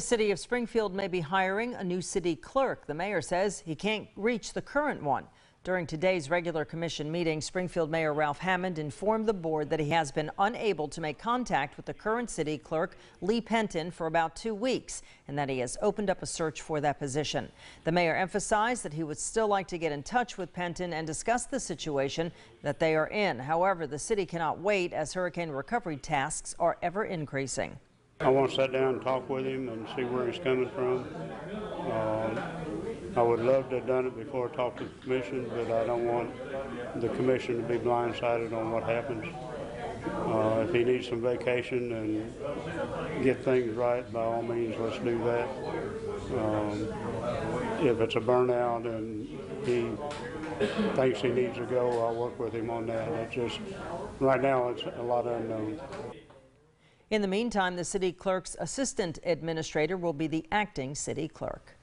city of Springfield may be hiring a new city clerk. The mayor says he can't reach the current one. During today's regular commission meeting, Springfield Mayor Ralph Hammond informed the board that he has been unable to make contact with the current city clerk, Lee Penton, for about 2 weeks, and that he has opened up a search for that position. The mayor emphasized that he would still like to get in touch with Penton and discuss the situation that they are in. However, the city cannot wait as hurricane recovery tasks are ever increasing. I want to sit down and talk with him and see where he's coming from. I would love to have done it before I talked to the commission, but I don't want the commission to be blindsided on what happens. If he needs some vacation and get things right, by all means, let's do that. If it's a burnout and he thinks he needs to go, I'll work with him on that. It's just, right now, it's a lot unknown. In the meantime, the city clerk's assistant administrator will be the acting city clerk.